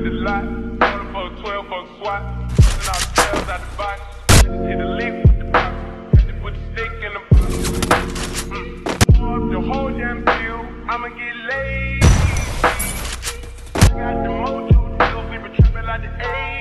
the lot. Order for a 12 for a swat. Busting out 12 out the box. Hit the lick with the box. Had to put the stick in the box. Pour up the whole damn deal. I'ma get laid. Got the mojo deals. We been tripping like the A.